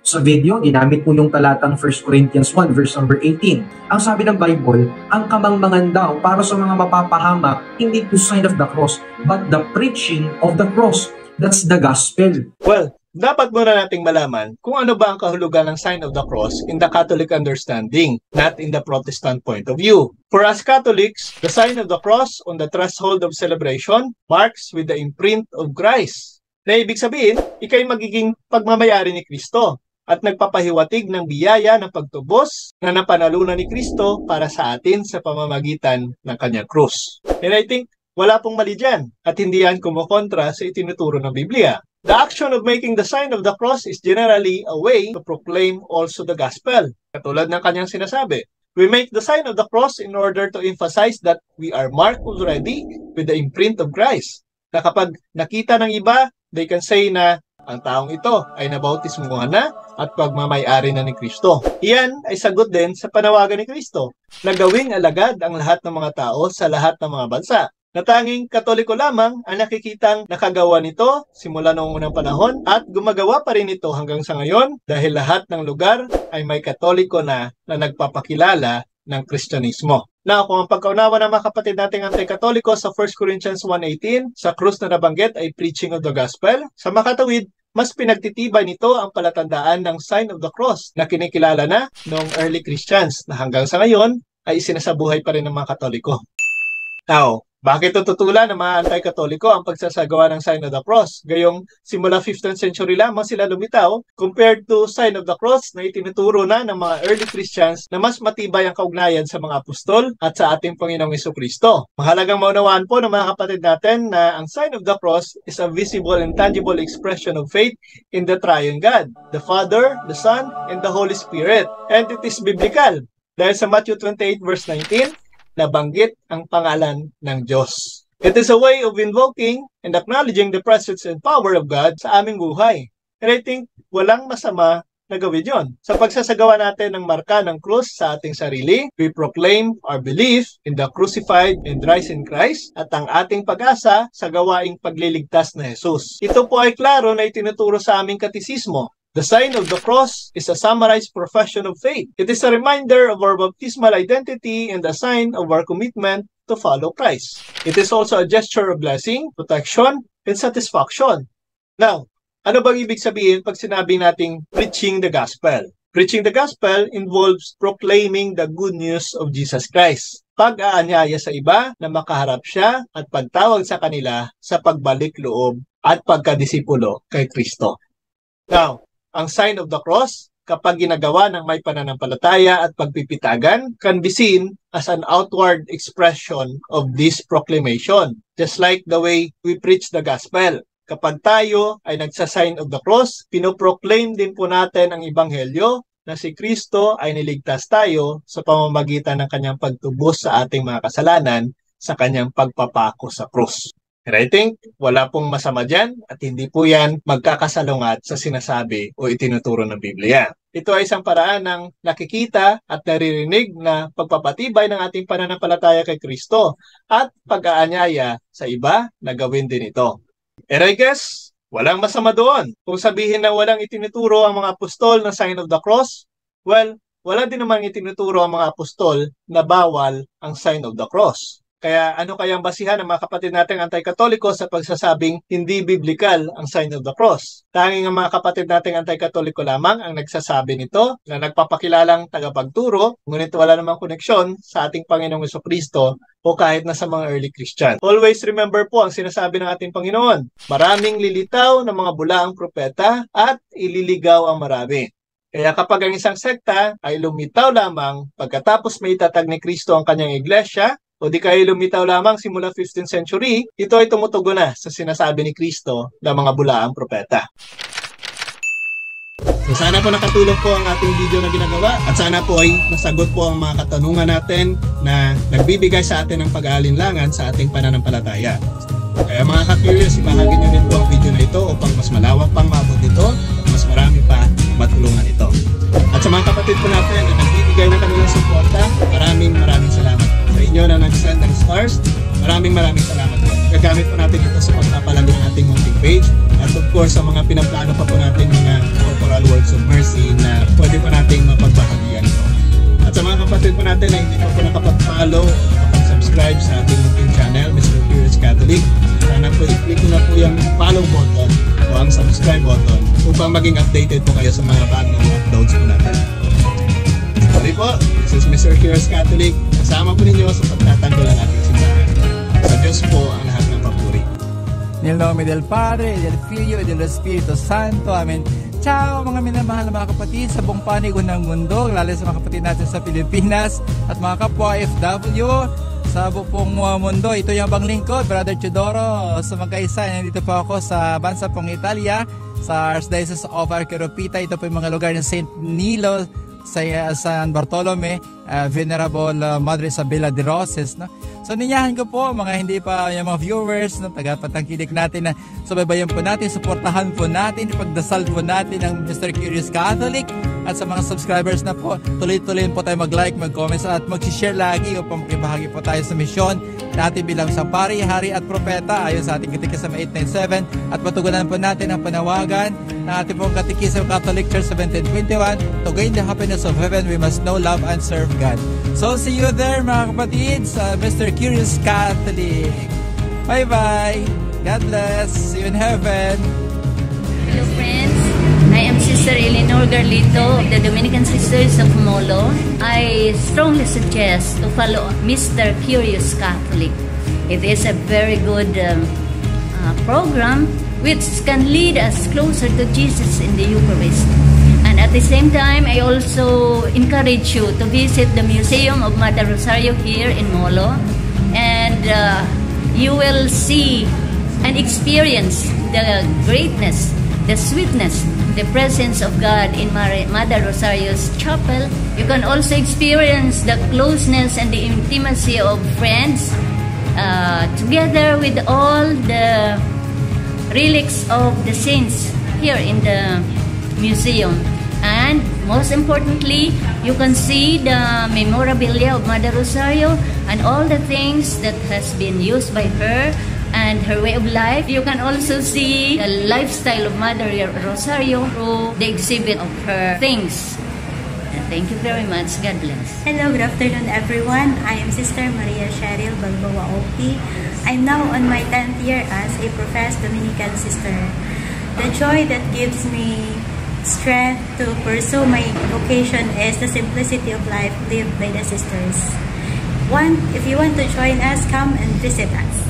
Sa video, ginamit po yung talatang 1 Corinthians 1 verse number 18. Ang sabi ng Bible, ang kamangmangan daw para sa mga mapapahamak, hindi to sign of the cross, but the preaching of the cross. That's the gospel. Well, dapat muna nating malaman kung ano ba ang kahulugan ng sign of the cross in the Catholic understanding, not in the Protestant point of view. For us Catholics, the sign of the cross on the threshold of celebration marks with the imprint of Christ. Na ibig sabihin, ikay magiging pagmamayari ni Kristo at nagpapahiwatig ng biyaya ng pagtubos na napanalunan ni Kristo para sa atin sa pamamagitan ng kanyang krus. And I think wala pong mali dyan at hindi yan kumukontra sa itinuturo ng Biblia. The action of making the sign of the cross is generally a way to proclaim also the gospel. Katulad ng kanyang sinasabi, we make the sign of the cross in order to emphasize that we are marked already with the imprint of Christ. Na kapag nakita ng iba, they can say na ang taong ito ay nabautismuhan na at pagmamayari na ni Kristo. Iyan ay sagot din sa panawagan ni Kristo na gawing alagad ang lahat ng mga tao sa lahat ng mga bansa. Na tanging Katoliko lamang ang nakikitang nakagawa nito simula noong unang panahon at gumagawa pa rin ito hanggang sa ngayon dahil lahat ng lugar ay may Katoliko na nagpapakilala ng Kristyanismo. Now, kung ang pagkaunawa ng mga kapatid nating anti-Katoliko sa 1 Corinthians 1:18 sa krus na nabanggit ay preaching of the gospel, sa makatawid, mas pinagtitibay nito ang palatandaan ng sign of the cross na kinikilala na noong early Christians na hanggang sa ngayon ay isinasabuhay pa rin ng mga Katoliko. Now, bakit tututulan ng mga anti-Katoliko ang pagsasagawa ng sign of the cross? Gayong simula 15th century lamang sila lumitaw compared to sign of the cross na itinuturo na ng mga early Christians na mas matibay ang kaugnayan sa mga apostol at sa ating Panginoong Jesucristo. Mahalagang maunawaan po ng mga kapatid natin na ang sign of the cross is a visible and tangible expression of faith in the triune God, the Father, the Son, and the Holy Spirit. And it is biblical. Dahil sa Matthew 28 verse 19, nabanggit ang pangalan ng Diyos. It is a way of invoking and acknowledging the presence and power of God sa aming buhay. And I think walang masama na gawin yun. Sa pagsasagawa natin ng marka ng krus sa ating sarili, we proclaim our belief in the crucified and risen Christ at ang ating pag-asa sa gawaing pagliligtas na Jesus. Ito po ay klaro na itinuturo sa aming katisismo. The sign of the cross is a summarized profession of faith. It is a reminder of our baptismal identity and a sign of our commitment to follow Christ. It is also a gesture of blessing, protection, and satisfaction. Now, ano bang ibig sabihin pag sinabi nating preaching the gospel? Preaching the gospel involves proclaiming the good news of Jesus Christ. Pag-aanyaya sa iba na makaharap siya at pagtawag sa kanila sa pagbalik loob at pagkadisipulo kay Kristo. Now, ang sign of the cross, kapag ginagawa ng may pananampalataya at pagpipitagan, can be seen as an outward expression of this proclamation. Just like the way we preach the gospel. Kapag tayo ay nagsasign of the cross, pinoproclaim din po natin ang ebanghelyo na si Kristo ay niligtas tayo sa pamamagitan ng kanyang pagtubos sa ating mga kasalanan sa kanyang pagpapako sa krus. And I think wala pong masama dyan at hindi po yan magkakasalungat sa sinasabi o itinuturo ng Biblia. Ito ay isang paraan ng nakikita at naririnig na pagpapatibay ng ating pananampalataya kay Kristo at pag-aanyaya sa iba na gawin din ito. And I guess, walang masama doon. Kung sabihin na walang itinuturo ang mga apostol ng sign of the cross, well, wala din naman itinuturo ang mga apostol na bawal ang sign of the cross. Kaya ano kayang basihan ng mga kapatid nating anti-Katoliko sa pagsasabing hindi biblical ang sign of the cross? Tanging ang mga kapatid nating anti-Katoliko lamang ang nagsasabi nito na nagpapakilalang tagapagturo, ngunit wala namang koneksyon sa ating Panginoong Jesucristo o kahit na sa mga early Christian. Always remember po ang sinasabi ng ating Panginoon, maraming lilitaw ng mga bulaang propeta at ililigaw ang marami. Kaya kapag ang isang sekta ay lumitaw lamang pagkatapos may itatag ni Kristo ang kanyang iglesia, o di kayo lumitaw lamang simula 15th century, ito ay tumutugon na sa sinasabi ni Kristo ng mga bulaang propeta. So sana po nakatulong po ang ating video na ginagawa at sana po ay nasagot po ang mga katanungan natin na nagbibigay sa atin ng pag-aalinlangan sa ating pananampalataya. Kaya mga ka-curious, ibahagi nyo din po ang video na ito upang mas malawak pang maabot ito at mas marami pa matulungan ito. At sa mga kapatid po natin na nagbibigay ng kanilang suporta, maraming salamat. Sa inyo na nag-send ng stars, maraming salamat po. Gagamit po natin ito sa pagpapalami ng ating munting page at of course sa mga pinaplano pa po natin mga pastoral words of mercy na pwede pa nating mapagbahagian ito. At sa mga kapatid po natin na hindi pa po nakapag-follow o nakapag-subscribe sa ating munting channel, Mr. Curious Catholic, sana po i-click na po yung follow button o ang subscribe button upang maging updated po kayo sa mga bagong uploads po natin. Sorry po, this is Mr. Curious Catholic. Kasama po ninyo sa pagtatanggol ng ating simbahan. Sa Diyos po ang lahat ng papuri. Nel nome del Padre, del Figlio, e dello Spirito Santo. Amen. Ciao mga minamahal na mga kapatid sa buong panig ng mundo, lalo sa mga kapatid natin sa Pilipinas at mga kapwa FW sa buong mundo. Ito yung abang lingkod, Brother Chudoro. Sa magkaisa, nandito po ako sa bansa pong Italia, sa Archdiocese of Arqueropita. Ito po yung mga lugar ng St. Nilo, sa San Bartolome, Venerable Madre Isabela de Roses, no? So ninyahan ko po mga hindi pa yung mga viewers, no, tagapatangkilik natin na subaybayan po natin, suportahan po natin, ipagdasal po natin ang Mr. Curious Catholic. At sa mga subscribers na po, tuloy-tuloy po tayo mag-like, mag-comment at mag-share lagi upang makibahagi po tayo sa misyon natin bilang isang pari, hari at propeta ayon sa ating Katekismo 897 at patugunan po natin ang panawagan ng ating pong Katekismo Catholic Church 1721, to gain the happiness of heaven, we must know, love, and serve God. So see you there mga kapatid sa Mr. Curious Catholic. Bye-bye. God bless. See you in heaven. Hello friends. I am Sister Eleanor Garlito of the Dominican Sisters of Molo. I strongly suggest to follow Mr. Curious Catholic. It is a very good program which can lead us closer to Jesus in the Eucharist. And at the same time, I also encourage you to visit the Museum of Mother Rosario here in Molo. And you will see and experience the greatness, the sweetness, the presence of God in Mother Rosario's chapel. You can also experience the closeness and the intimacy of friends together with all the relics of the saints here in the museum. And most importantly, you can see the memorabilia of Mother Rosario and all the things that has been used by her and her way of life. You can also see the lifestyle of Mother Rosario through the exhibit of her things. And thank you very much. God bless. Hello, good afternoon everyone. I am Sister Maria Cheryl Balboa Opi. I'm now on my 10th year as a professed Dominican sister. The joy that gives me strength to pursue my vocation is the simplicity of life lived by the sisters. If you want to join us, come and visit us.